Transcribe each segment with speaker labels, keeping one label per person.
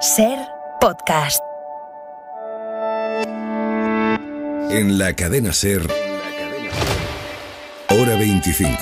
Speaker 1: Ser Podcast.
Speaker 2: En la cadena Ser, Hora 25.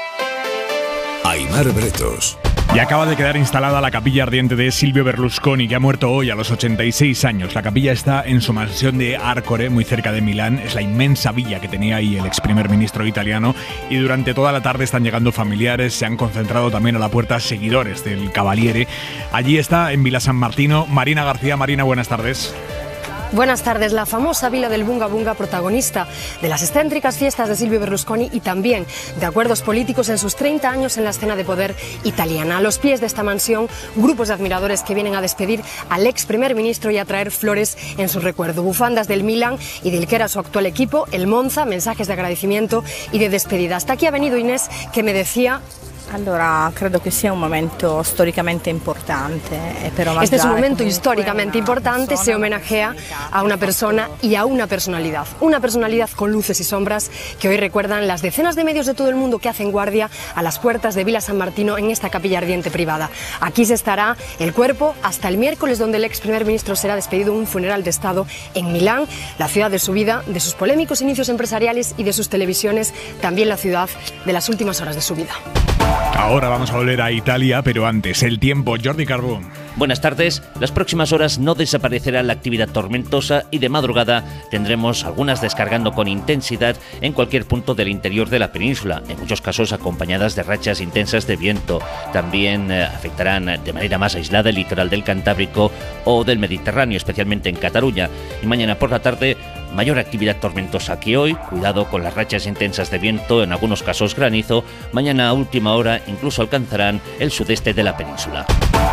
Speaker 2: Aimar Bretos.
Speaker 3: Y acaba de quedar instalada la capilla ardiente de Silvio Berlusconi, que ha muerto hoy a los 86 años. La capilla está en su mansión de Arcore, muy cerca de Milán. Es la inmensa villa que tenía ahí el ex primer ministro italiano. Y durante toda la tarde están llegando familiares. Se han concentrado también a la puerta seguidores del Cavaliere. Allí está, en Vila San Martino, Marina García. Marina, buenas tardes.
Speaker 4: Buenas tardes. La famosa Vila del Bunga Bunga, protagonista de las excéntricas fiestas de Silvio Berlusconi y también de acuerdos políticos en sus 30 años en la escena de poder italiana. A los pies de esta mansión, grupos de admiradores que vienen a despedir al ex primer ministro y a traer flores en su recuerdo. Bufandas del Milan y del que era su actual equipo, el Monza, mensajes de agradecimiento y de despedida. Hasta aquí ha venido Inés, que me decía...
Speaker 5: Allora, credo che sia un momento storicamente importante.
Speaker 4: Este es un momento históricamente importante, se homenajea a una persona y a una personalidad con luces y sombras que hoy recuerdan las decenas de medios de todo el mundo que hacen guardia a las puertas de Vila San Martino en esta capilla ardiente privada. Aquí se estará el cuerpo hasta el miércoles, donde el ex primer ministro será despedido en un funeral de Estado en Milán, la ciudad de su vida, de sus polémicos inicios empresariales y de sus televisiones, también la ciudad de las últimas horas de su vida.
Speaker 3: Ahora vamos a volver a Italia, pero antes, el tiempo. Jordi Carbó.
Speaker 6: Buenas tardes. Las próximas horas no desaparecerá la actividad tormentosa y de madrugada tendremos algunas descargando con intensidad en cualquier punto del interior de la península, en muchos casos acompañadas de rachas intensas de viento. También afectarán de manera más aislada el litoral del Cantábrico o del Mediterráneo, especialmente en Cataluña. Y mañana por la tarde, mayor actividad tormentosa que hoy. Cuidado con las rachas intensas de viento, en algunos casos granizo. Mañana a última hora incluso alcanzarán el sudeste de la península.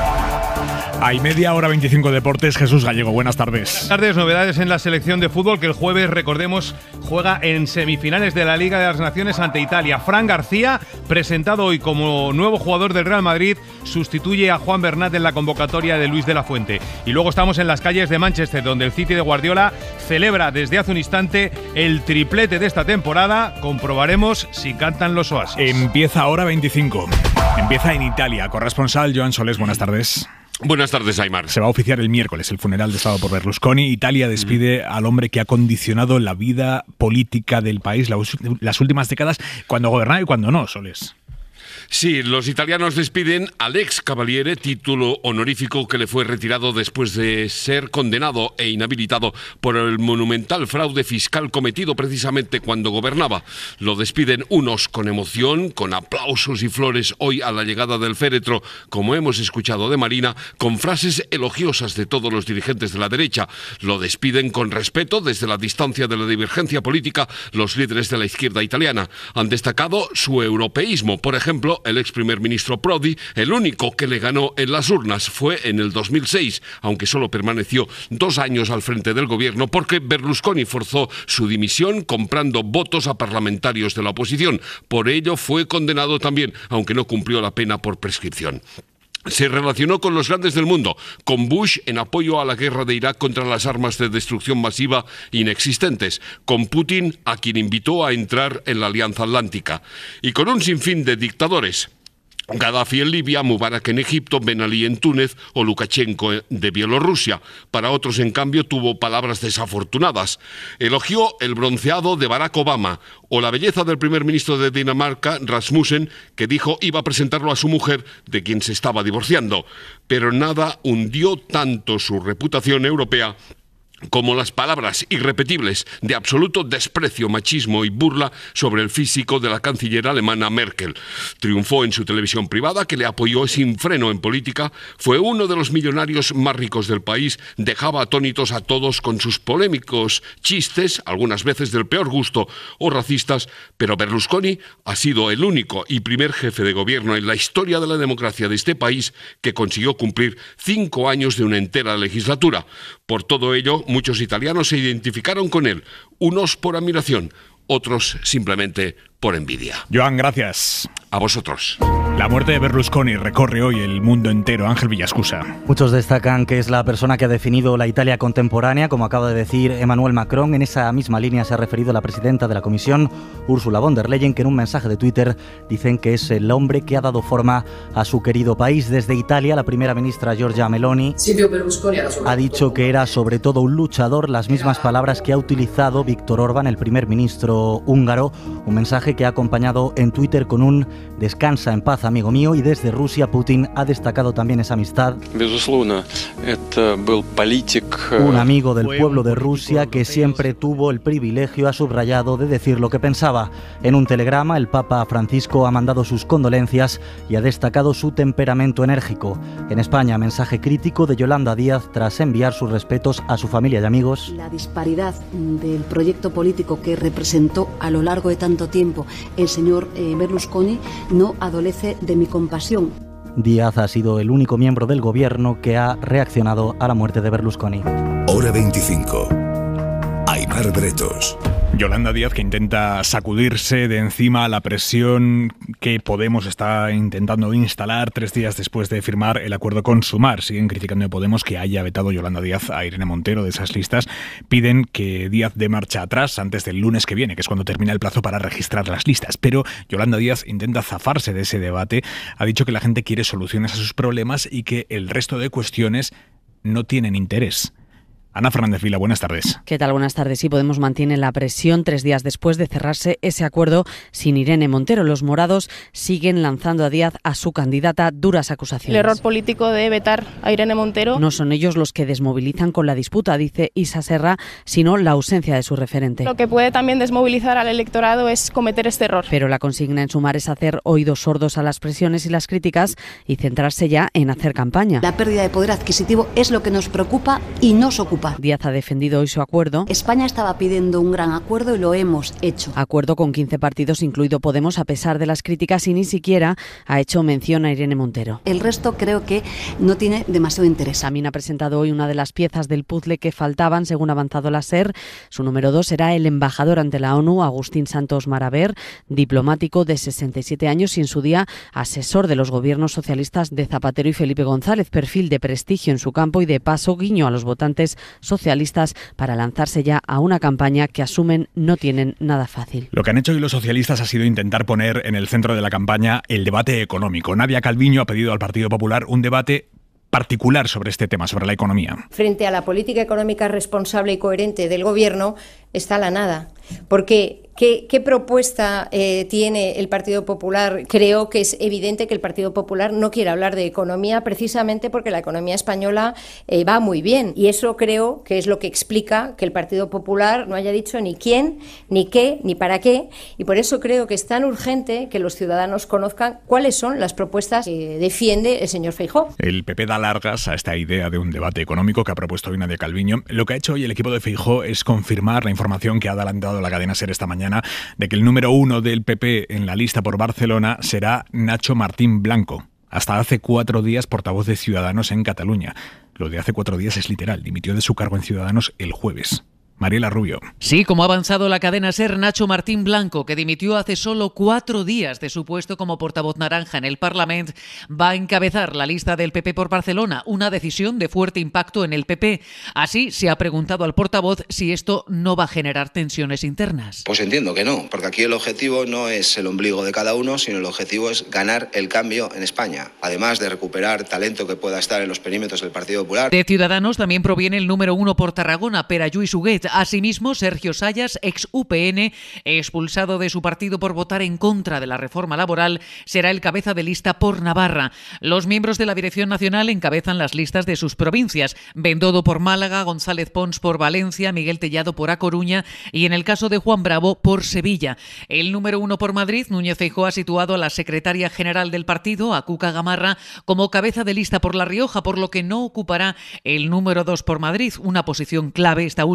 Speaker 3: Hay media hora 25 deportes. Jesús Gallego, buenas tardes.
Speaker 7: Buenas tardes. Novedades en la selección de fútbol, que el jueves, recordemos, juega en semifinales de la Liga de las Naciones ante Italia. Fran García, presentado hoy como nuevo jugador del Real Madrid, sustituye a Juan Bernat en la convocatoria de Luis de la Fuente. Y luego estamos en las calles de Manchester, donde el City de Guardiola celebra desde hace un instante el triplete de esta temporada. Comprobaremos si cantan los oasis.
Speaker 3: Empieza Hora 25. Empieza en Italia. Corresponsal Joan Solés, buenas tardes.
Speaker 8: Buenas tardes, Aimar.
Speaker 3: Se va a oficiar el miércoles el funeral de Estado por Berlusconi. Italia despide al hombre que ha condicionado la vida política del país las últimas décadas, cuando gobernaba y cuando no, Solés.
Speaker 8: Sí, los italianos despiden al ex Cavaliere, título honorífico que le fue retirado después de ser condenado e inhabilitado por el monumental fraude fiscal cometido precisamente cuando gobernaba. Lo despiden unos con emoción, con aplausos y flores hoy a la llegada del féretro, como hemos escuchado de Marina, con frases elogiosas de todos los dirigentes de la derecha. Lo despiden con respeto desde la distancia de la divergencia política los líderes de la izquierda italiana. Han destacado su europeísmo. Por ejemplo, el ex primer ministro Prodi, el único que le ganó en las urnas fue en el 2006, aunque solo permaneció 2 años al frente del gobierno porque Berlusconi forzó su dimisión comprando votos a parlamentarios de la oposición. Por ello fue condenado también, aunque no cumplió la pena por prescripción. Se relacionó con los grandes del mundo, con Bush en apoyo a la guerra de Irak contra las armas de destrucción masiva inexistentes, con Putin, a quien invitó a entrar en la Alianza Atlántica, y con un sinfín de dictadores. Gaddafi en Libia, Mubarak en Egipto, Ben Ali en Túnez o Lukashenko de Bielorrusia. Para otros, en cambio, tuvo palabras desafortunadas. Elogió el bronceado de Barack Obama o la belleza del primer ministro de Dinamarca, Rasmussen, que dijo iba a presentarlo a su mujer, de quien se estaba divorciando. Pero nada hundió tanto su reputación europea como las palabras irrepetibles de absoluto desprecio, machismo y burla sobre el físico de la canciller alemana Merkel. Triunfó en su televisión privada, que le apoyó sin freno en política, fue uno de los millonarios más ricos del país, dejaba atónitos a todos con sus polémicos chistes, algunas veces del peor gusto o racistas, pero Berlusconi ha sido el único y primer jefe de gobierno en la historia de la democracia de este país que consiguió cumplir 5 años de una entera legislatura. Por todo ello, muchos italianos se identificaron con él, unos por admiración, otros simplemente por envidia.
Speaker 3: Joan, gracias.
Speaker 8: A vosotros.
Speaker 3: La muerte de Berlusconi recorre hoy el mundo entero. Ángel Villascusa.
Speaker 1: Muchos destacan que es la persona que ha definido la Italia contemporánea, como acaba de decir Emmanuel Macron. En esa misma línea se ha referido la presidenta de la Comisión, Ursula von der Leyen, que en un mensaje de Twitter dicen que es el hombre que ha dado forma a su querido país. Desde Italia, la primera ministra Giorgia Meloni ha dicho que era sobre todo un luchador, las mismas palabras que ha utilizado Viktor Orbán, el primer ministro húngaro. Un mensaje que ha acompañado en Twitter con un "descansa en paz, amigo mío", y desde Rusia Putin ha destacado también esa amistad. Un amigo del pueblo de Rusia que siempre tuvo el privilegio, ha subrayado, de decir lo que pensaba. En un telegrama, el Papa Francisco ha mandado sus condolencias y ha destacado su temperamento enérgico. En España, mensaje crítico de Yolanda Díaz tras enviar sus respetos a su familia y amigos.
Speaker 9: La disparidad del proyecto político que representó a lo largo de tanto tiempo el señor Berlusconi no adolece de mi compasión.
Speaker 1: Díaz ha sido el único miembro del gobierno que ha reaccionado a la muerte de Berlusconi.
Speaker 2: Hora 25. Aimar Bretos.
Speaker 3: Yolanda Díaz, que intenta sacudirse de encima la presión que Podemos está intentando instalar 3 días después de firmar el acuerdo con Sumar. Siguen criticando a Podemos que haya vetado Yolanda Díaz a Irene Montero de esas listas. Piden que Díaz dé marcha atrás antes del lunes que viene, que es cuando termina el plazo para registrar las listas. Pero Yolanda Díaz intenta zafarse de ese debate. Ha dicho que la gente quiere soluciones a sus problemas y que el resto de cuestiones no tienen interés. Ana Fernández Vila, buenas tardes.
Speaker 10: ¿Qué tal? Buenas tardes. Sí, Podemos mantiene la presión 3 días después de cerrarse ese acuerdo sin Irene Montero. Los morados siguen lanzando a Díaz, a su candidata, duras acusaciones.
Speaker 11: El error político de vetar a Irene Montero.
Speaker 10: No son ellos los que desmovilizan con la disputa, dice Isa Serra, sino la ausencia de su referente.
Speaker 11: Lo que puede también desmovilizar al electorado es cometer este error.
Speaker 10: Pero la consigna en Sumar es hacer oídos sordos a las presiones y las críticas y centrarse ya en hacer campaña.
Speaker 9: La pérdida de poder adquisitivo es lo que nos preocupa y nos ocupa.
Speaker 10: Díaz ha defendido hoy su acuerdo.
Speaker 9: España estaba pidiendo un gran acuerdo y lo hemos hecho.
Speaker 10: Acuerdo con 15 partidos, incluido Podemos, a pesar de las críticas, y ni siquiera ha hecho mención a Irene Montero.
Speaker 9: El resto creo que no tiene demasiado interés.
Speaker 10: También ha presentado hoy una de las piezas del puzzle que faltaban, según ha avanzado la SER. Su número 2 será el embajador ante la ONU, Agustín Santos Maraver, diplomático de 67 años y en su día asesor de los gobiernos socialistas de Zapatero y Felipe González. Perfil de prestigio en su campo y de paso guiño a los votantes socialistas para lanzarse ya a una campaña que asumen no tienen nada fácil.
Speaker 3: Lo que han hecho hoy los socialistas ha sido intentar poner en el centro de la campaña el debate económico. Nadia Calviño ha pedido al Partido Popular un debate particular sobre este tema, sobre la economía.
Speaker 12: Frente a la política económica responsable y coherente del Gobierno está la nada. Porque ¿qué propuesta tiene el Partido Popular? Creo que es evidente que el Partido Popular no quiere hablar de economía precisamente porque la economía española va muy bien. Y eso creo que es lo que explica que el Partido Popular no haya dicho ni quién, ni qué, ni para qué. Y por eso creo que es tan urgente que los ciudadanos conozcan cuáles son las propuestas que defiende el señor Feijóo.
Speaker 3: El PP da largas a esta idea de un debate económico que ha propuesto hoy Nadia Calviño. Lo que ha hecho hoy el equipo de Feijóo es confirmar la información que ha adelantado la cadena SER esta mañana de que el número 1 del PP en la lista por Barcelona será Nacho Martín Blanco. Hasta hace 4 días portavoz de Ciudadanos en Cataluña. Lo de hace 4 días es literal. Dimitió de su cargo en Ciudadanos el jueves. Mariela Rubio.
Speaker 13: Sí, como ha avanzado la cadena SER, Nacho Martín Blanco, que dimitió hace solo 4 días de su puesto como portavoz naranja en el Parlamento, va a encabezar la lista del PP por Barcelona, una decisión de fuerte impacto en el PP. Así se ha preguntado al portavoz si esto no va a generar tensiones internas.
Speaker 14: Pues entiendo que no, porque aquí el objetivo no es el ombligo de cada uno, sino el objetivo es ganar el cambio en España, además de recuperar talento que pueda estar en los perímetros del Partido Popular.
Speaker 13: De Ciudadanos también proviene el número 1 por Tarragona, Pere Lluís Huguet. Asimismo, Sergio Sayas, ex UPN, expulsado de su partido por votar en contra de la reforma laboral, será el cabeza de lista por Navarra. Los miembros de la Dirección Nacional encabezan las listas de sus provincias. Bendodo por Málaga, González Pons por Valencia, Miguel Tellado por A Coruña y, en el caso de Juan Bravo, por Sevilla. El número 1 por Madrid, Núñez Feijóo, ha situado a la secretaria general del partido, a Cuca Gamarra, como cabeza de lista por La Rioja, por lo que no ocupará el número 2 por Madrid, una posición clave esta última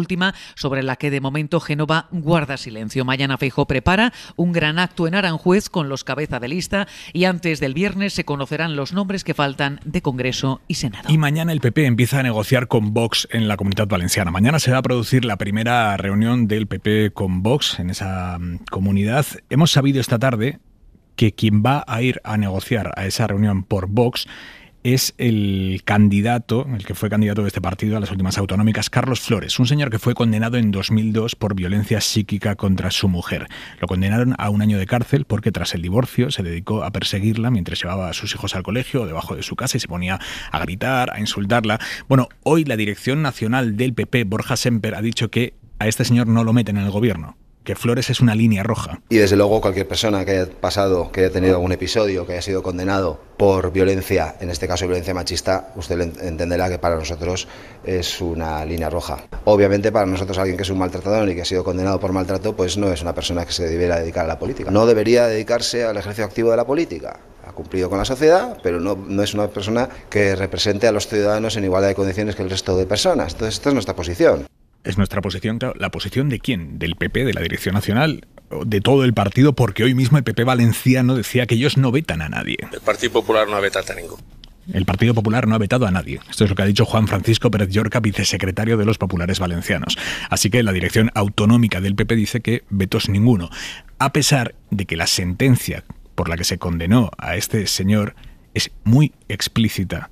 Speaker 13: sobre la que de momento Génova guarda silencio. Mañana Feijóo prepara un gran acto en Aranjuez con los cabeza de lista y antes del viernes se conocerán los nombres que faltan de Congreso y Senado.
Speaker 3: Y mañana el PP empieza a negociar con Vox en la Comunidad Valenciana. Mañana se va a producir la primera reunión del PP con Vox en esa comunidad. Hemos sabido esta tarde que quien va a ir a negociar a esa reunión por Vox es el que fue candidato de este partido a las últimas autonómicas, Carlos Flores, un señor que fue condenado en 2002 por violencia psíquica contra su mujer. Lo condenaron a 1 año de cárcel porque tras el divorcio se dedicó a perseguirla mientras llevaba a sus hijos al colegio o debajo de su casa y se ponía a gritar, a insultarla. Bueno, hoy la dirección nacional del PP, Borja Semper, ha dicho que a este señor no lo meten en el gobierno, que Flores es una línea roja.
Speaker 14: Y desde luego cualquier persona que haya pasado, que haya tenido algún episodio, que haya sido condenado por violencia, en este caso violencia machista, usted entenderá que para nosotros es una línea roja. Obviamente para nosotros alguien que es un maltratador y que ha sido condenado por maltrato, pues no es una persona que se debiera dedicar a la política. No debería dedicarse al ejercicio activo de la política. Ha cumplido con la sociedad, pero no es una persona que represente a los ciudadanos en igualdad de condiciones que el resto de personas. Entonces esta es nuestra posición.
Speaker 3: Es nuestra posición, claro. ¿La posición de quién? ¿Del PP, de la dirección nacional? ¿De todo el partido? Porque hoy mismo el PP valenciano decía que ellos no vetan a nadie.
Speaker 15: El Partido Popular no ha vetado a ninguno.
Speaker 3: El Partido Popular no ha vetado a nadie. Esto es lo que ha dicho Juan Francisco Pérez Llorca, vicesecretario de los populares valencianos. Así que la dirección autonómica del PP dice que vetos ninguno. A pesar de que la sentencia por la que se condenó a este señor es muy explícita.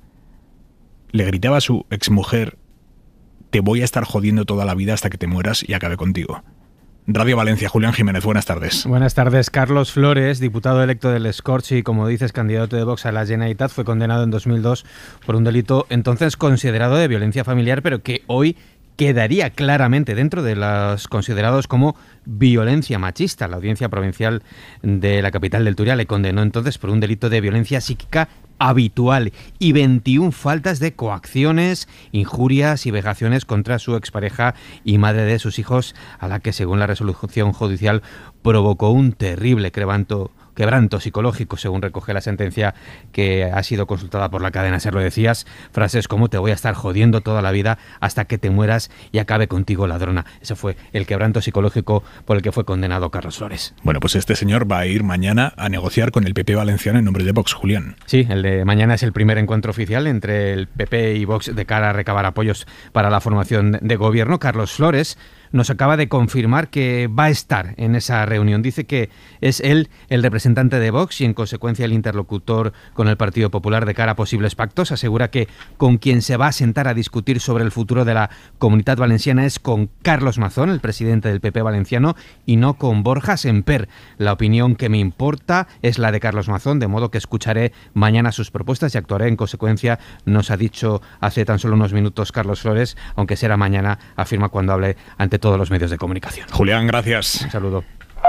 Speaker 3: Le gritaba a su exmujer: te voy a estar jodiendo toda la vida hasta que te mueras y acabe contigo. Radio Valencia, Julián Jiménez, buenas tardes.
Speaker 16: Buenas tardes. Carlos Flores, diputado electo del Escorchi y, como dices, candidato de Vox a la Generalitat, fue condenado en 2002 por un delito entonces considerado de violencia familiar, pero que hoy quedaría claramente dentro de los considerados como violencia machista. La Audiencia Provincial de la capital del Turia le condenó entonces por un delito de violencia psíquica habitual y 21 faltas de coacciones, injurias y vejaciones contra su expareja y madre de sus hijos, a la que, según la resolución judicial, provocó un terrible quebranto psicológico, según recoge la sentencia que ha sido consultada por la cadena SER. Lo decías, frases como: te voy a estar jodiendo toda la vida hasta que te mueras y acabe contigo, ladrona. Ese fue el quebranto psicológico por el que fue condenado Carlos Flores.
Speaker 3: Bueno, pues este señor va a ir mañana a negociar con el PP valenciano en nombre de Vox, Julián.
Speaker 16: Sí, el de mañana es el primer encuentro oficial entre el PP y Vox de cara a recabar apoyos para la formación de gobierno. Carlos Flores nos acaba de confirmar que va a estar en esa reunión. Dice que es él el representante de Vox y, en consecuencia, el interlocutor con el Partido Popular de cara a posibles pactos. Asegura que con quien se va a sentar a discutir sobre el futuro de la Comunidad Valenciana es con Carlos Mazón, el presidente del PP valenciano, y no con Borja Semper. La opinión que me importa es la de Carlos Mazón, de modo que escucharé mañana sus propuestas y actuaré en consecuencia, nos ha dicho hace tan solo unos minutos Carlos Flores, aunque será mañana, afirma cuando hable ante todos los medios de comunicación.
Speaker 3: Julián, gracias.
Speaker 16: Un saludo.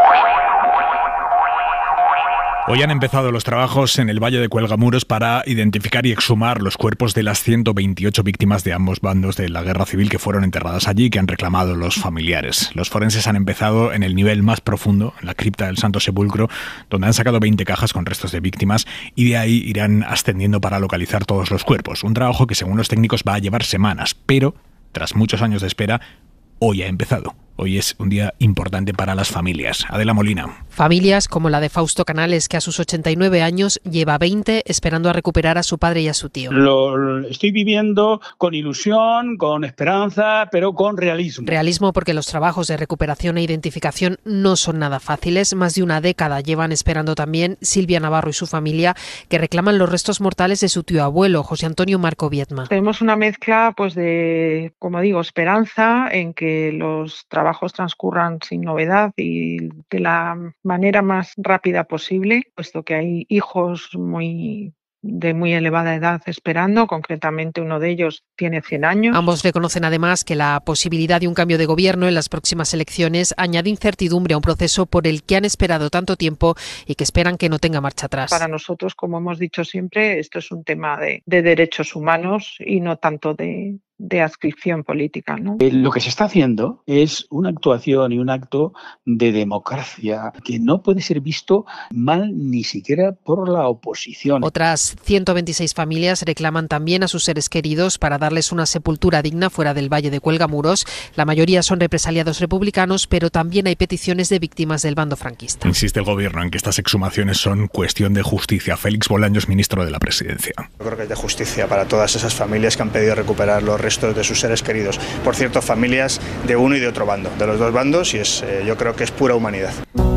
Speaker 3: Hoy han empezado los trabajos en el Valle de Cuelgamuros para identificar y exhumar los cuerpos de las 128 víctimas de ambos bandos de la guerra civil que fueron enterradas allí y que han reclamado los familiares. Los forenses han empezado en el nivel más profundo, en la cripta del Santo Sepulcro, donde han sacado 20 cajas con restos de víctimas y de ahí irán ascendiendo para localizar todos los cuerpos. Un trabajo que, según los técnicos, va a llevar semanas, pero tras muchos años de espera, hoy ha empezado. Hoy es un día importante para las familias. Adela Molina.
Speaker 17: Familias como la de Fausto Canales, que a sus 89 años lleva 20 esperando a recuperar a su padre y a su tío.
Speaker 18: Lo estoy viviendo con ilusión, con esperanza, pero con realismo.
Speaker 17: Realismo porque los trabajos de recuperación e identificación no son nada fáciles. Más de una década llevan esperando también Silvia Navarro y su familia, que reclaman los restos mortales de su tío abuelo, José Antonio Marco Viedma.
Speaker 19: Tenemos una mezcla de, como digo, esperanza en que los trabajos transcurran sin novedad y de la manera más rápida posible, puesto que hay hijos de muy elevada edad esperando, concretamente uno de ellos tiene 100 años.
Speaker 17: Ambos reconocen además que la posibilidad de un cambio de gobierno en las próximas elecciones añade incertidumbre a un proceso por el que han esperado tanto tiempo y que esperan que no tenga marcha atrás.
Speaker 19: Para nosotros, como hemos dicho siempre, esto es un tema de derechos humanos y no tanto de de adscripción política, ¿no?
Speaker 18: Lo que se está haciendo es una actuación y un acto de democracia que no puede ser visto mal ni siquiera por la oposición.
Speaker 17: Otras 126 familias reclaman también a sus seres queridos para darles una sepultura digna fuera del Valle de Cuelgamuros. La mayoría son represaliados republicanos, pero también hay peticiones de víctimas del bando franquista.
Speaker 3: Insiste el gobierno en que estas exhumaciones son cuestión de justicia. Félix Bolaños, ministro de la Presidencia.
Speaker 20: Yo creo que es de justicia para todas esas familias que han pedido recuperar los restos de sus seres queridos. Por cierto, familias de uno y de otro bando, de los dos bandos, y yo creo que es pura humanidad.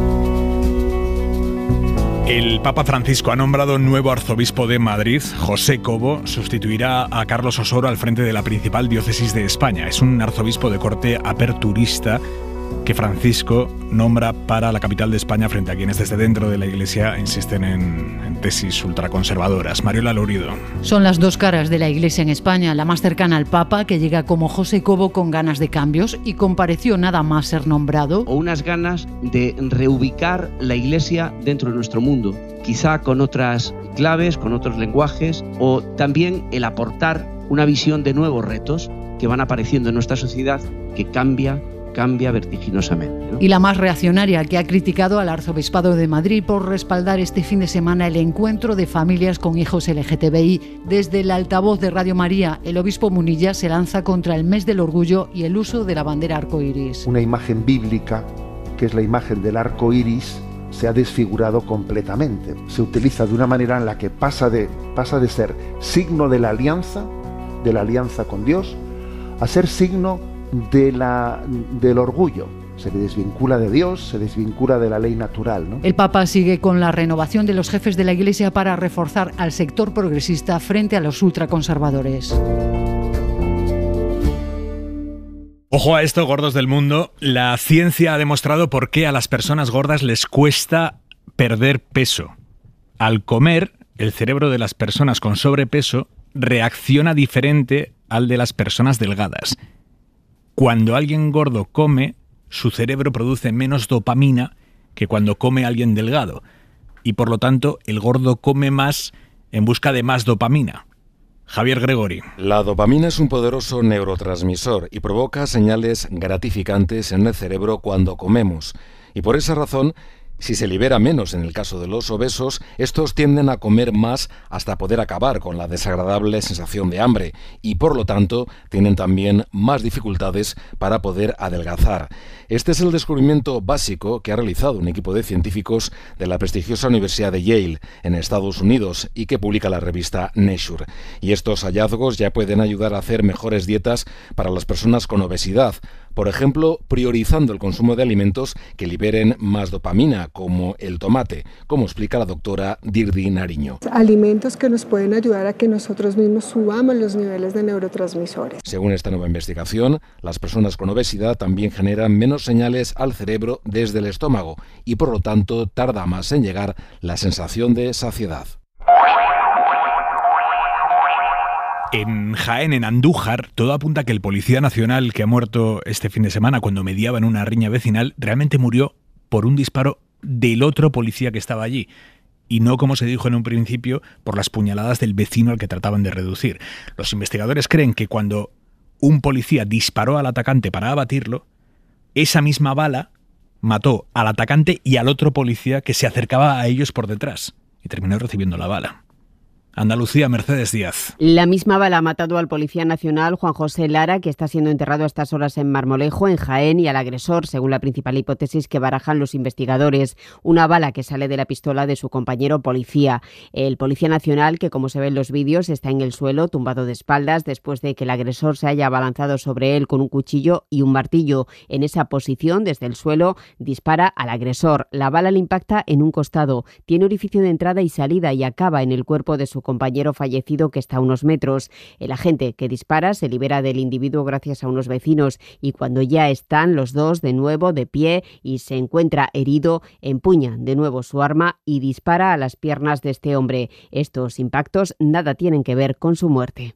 Speaker 3: El Papa Francisco ha nombrado nuevo arzobispo de Madrid. José Cobo sustituirá a Carlos Osoro al frente de la principal diócesis de España. Es un arzobispo de corte aperturista que Francisco nombra para la capital de España frente a quienes desde dentro de la Iglesia insisten en tesis ultraconservadoras. Mariola Lourido.
Speaker 21: Son las dos caras de la Iglesia en España, la más cercana al Papa, que llega como José Cobo con ganas de cambios y compareció nada más ser nombrado.
Speaker 22: O unas ganas de reubicar la Iglesia dentro de nuestro mundo, quizá con otras claves, con otros lenguajes, o también el aportar una visión de nuevos retos que van apareciendo en nuestra sociedad que cambia vertiginosamente, ¿no?
Speaker 21: Y la más reaccionaria, que ha criticado al Arzobispado de Madrid por respaldar este fin de semana el encuentro de familias con hijos LGTBI. Desde el altavoz de Radio María, el obispo Munilla se lanza contra el mes del orgullo y el uso de la bandera arcoíris.
Speaker 23: Una imagen bíblica, que es la imagen del arco iris, se ha desfigurado completamente. Se utiliza de una manera en la que pasa de ser signo de la alianza con Dios, a ser signo del orgullo. Se le desvincula de Dios, se desvincula de la ley natural, ¿no?
Speaker 21: El Papa sigue con la renovación de los jefes de la Iglesia para reforzar al sector progresista frente a los ultraconservadores.
Speaker 3: Ojo a esto, gordos del mundo. La ciencia ha demostrado por qué a las personas gordas les cuesta perder peso. Al comer, el cerebro de las personas con sobrepeso reacciona diferente al de las personas delgadas. Cuando alguien gordo come, su cerebro produce menos dopamina que cuando come alguien delgado. Y por lo tanto, el gordo come más en busca de más dopamina. Javier Gregori.
Speaker 24: La dopamina es un poderoso neurotransmisor y provoca señales gratificantes en el cerebro cuando comemos. Y por esa razón, si se libera menos en el caso de los obesos, estos tienden a comer más hasta poder acabar con la desagradable sensación de hambre y por lo tanto tienen también más dificultades para poder adelgazar. Este es el descubrimiento básico que ha realizado un equipo de científicos de la prestigiosa Universidad de Yale en Estados Unidos y que publica la revista Nature. Y estos hallazgos ya pueden ayudar a hacer mejores dietas para las personas con obesidad. Por ejemplo, priorizando el consumo de alimentos que liberen más dopamina, como el tomate, como explica la doctora Dirdi Nariño.
Speaker 25: Alimentos que nos pueden ayudar a que nosotros mismos subamos los niveles de neurotransmisores.
Speaker 24: Según esta nueva investigación, las personas con obesidad también generan menos señales al cerebro desde el estómago y por lo tanto tarda más en llegar la sensación de saciedad.
Speaker 3: En Jaén, en Andújar, todo apunta a que el policía nacional que ha muerto este fin de semana cuando mediaba en una riña vecinal realmente murió por un disparo del otro policía que estaba allí y no, como se dijo en un principio, por las puñaladas del vecino al que trataban de reducir. Los investigadores creen que cuando un policía disparó al atacante para abatirlo, esa misma bala mató al atacante y al otro policía que se acercaba a ellos por detrás y terminó recibiendo la bala. Andalucía, Mercedes Díaz.
Speaker 26: La misma bala ha matado al policía nacional Juan José Lara, que está siendo enterrado a estas horas en Marmolejo, en Jaén, y al agresor, según la principal hipótesis que barajan los investigadores. Una bala que sale de la pistola de su compañero policía. El policía nacional, que como se ve en los vídeos, está en el suelo, tumbado de espaldas, después de que el agresor se haya abalanzado sobre él con un cuchillo y un martillo. En esa posición, desde el suelo, dispara al agresor. La bala le impacta en un costado. Tiene orificio de entrada y salida y acaba en el cuerpo de su compañero fallecido, que está a unos metros. El agente que dispara se libera del individuo gracias a unos vecinos y cuando ya están los dos de nuevo de pie y se encuentra herido, empuña de nuevo su arma y dispara a las piernas de este hombre. Estos impactos nada tienen que ver con su muerte.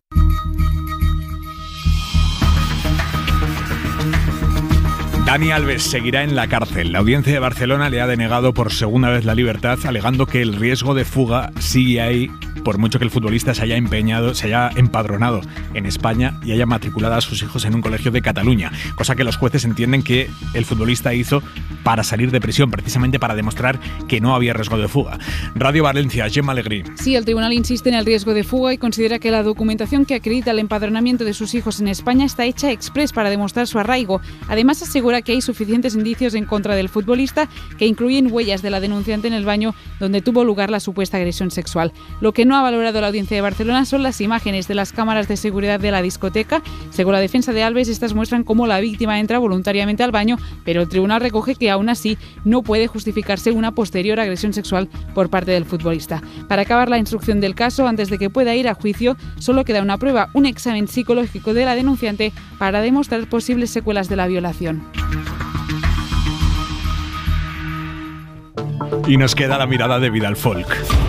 Speaker 3: Dani Alves seguirá en la cárcel. La audiencia de Barcelona le ha denegado por segunda vez la libertad, alegando que el riesgo de fuga sigue ahí por mucho que el futbolista se haya empadronado en España y haya matriculado a sus hijos en un colegio de Cataluña, cosa que los jueces entienden que el futbolista hizo para salir de prisión, precisamente para demostrar que no había riesgo de fuga. Radio Valencia, Gemma Alegrí.
Speaker 1: Sí, el tribunal insiste en el riesgo de fuga y considera que la documentación que acredita el empadronamiento de sus hijos en España está hecha exprés para demostrar su arraigo. Además, asegura que hay suficientes indicios en contra del futbolista que incluyen huellas de la denunciante en el baño donde tuvo lugar la supuesta agresión sexual. Lo que no ha valorado la Audiencia de Barcelona son las imágenes de las cámaras de seguridad de la discoteca. Según la defensa de Alves, estas muestran cómo la víctima entra voluntariamente al baño, pero el tribunal recoge que aún así no puede justificarse una posterior agresión sexual por parte del futbolista. Para acabar la instrucción del caso, antes de que pueda ir a juicio, solo queda una prueba, un examen psicológico de la denunciante para demostrar posibles secuelas de la violación.
Speaker 3: Y nos queda la mirada de Vidal Folk.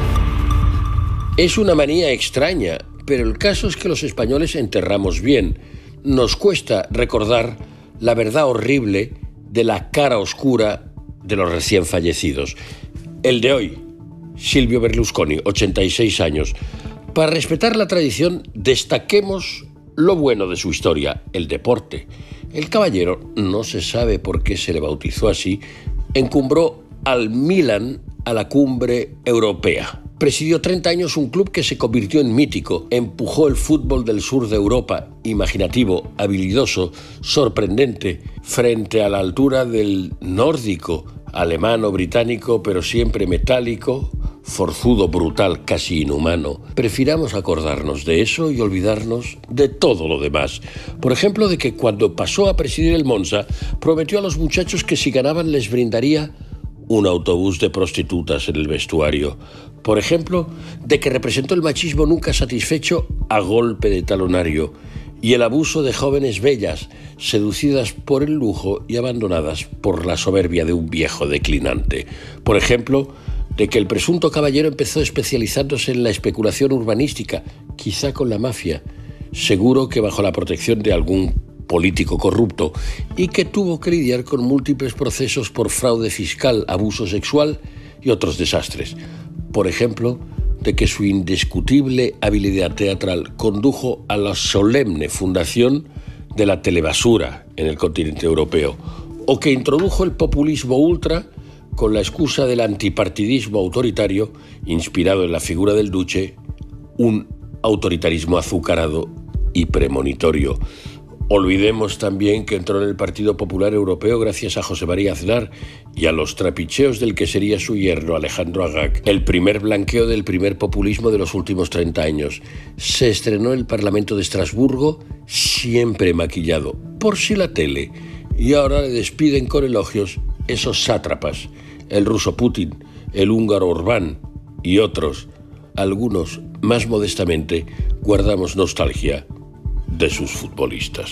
Speaker 4: Es una manía extraña, pero el caso es que los españoles enterramos bien. Nos cuesta recordar la verdad horrible de la cara oscura de los recién fallecidos. El de hoy, Silvio Berlusconi, 86 años. Para respetar la tradición, destaquemos lo bueno de su historia, el deporte. El caballero, no se sabe por qué se le bautizó así, encumbró al Milan a la cumbre europea. Presidió 30 años un club que se convirtió en mítico, empujó el fútbol del sur de Europa, imaginativo, habilidoso, sorprendente, frente a la altura del nórdico, alemán o británico, pero siempre metálico, forzudo, brutal, casi inhumano. Prefiramos acordarnos de eso y olvidarnos de todo lo demás. Por ejemplo, de que cuando pasó a presidir el Monza, prometió a los muchachos que si ganaban les brindaría un autobús de prostitutas en el vestuario. Por ejemplo, de que representó el machismo nunca satisfecho a golpe de talonario y el abuso de jóvenes bellas, seducidas por el lujo y abandonadas por la soberbia de un viejo declinante. Por ejemplo, de que el presunto caballero empezó especializándose en la especulación urbanística, quizá con la mafia, seguro que bajo la protección de algún político corrupto, y que tuvo que lidiar con múltiples procesos por fraude fiscal, abuso sexual y otros desastres. Por ejemplo, de que su indiscutible habilidad teatral condujo a la solemne fundación de la telebasura en el continente europeo, o que introdujo el populismo ultra con la excusa del antipartidismo autoritario, inspirado en la figura del duce, un autoritarismo azucarado y premonitorio. Olvidemos también que entró en el Partido Popular Europeo gracias a José María Aznar y a los trapicheos del que sería su yerno, Alejandro Agag, el primer blanqueo del primer populismo de los últimos 30 años. Se estrenó en el Parlamento de Estrasburgo, siempre maquillado, por si la tele, y ahora le despiden con elogios esos sátrapas, el ruso Putin, el húngaro Orbán y otros. Algunos, más modestamente, guardamos nostalgia de sus futbolistas.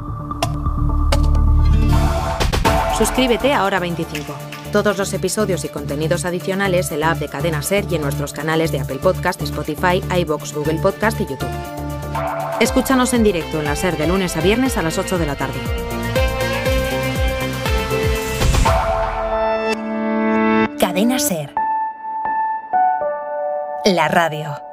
Speaker 5: Suscríbete a Hora 25. Todos los episodios y contenidos adicionales en la app de Cadena SER y en nuestros canales de Apple Podcast, Spotify, iVoox, Google Podcast y YouTube. Escúchanos en directo en la SER de lunes a viernes a las 8 de la tarde. Cadena SER. La radio.